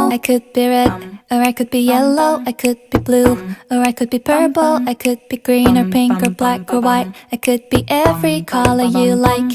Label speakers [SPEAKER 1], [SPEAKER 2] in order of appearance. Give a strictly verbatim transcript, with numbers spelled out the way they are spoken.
[SPEAKER 1] I could be red, or I could be yellow, I could be blue, or I could be purple, I could be green or pink or black or white. I could be every color you like.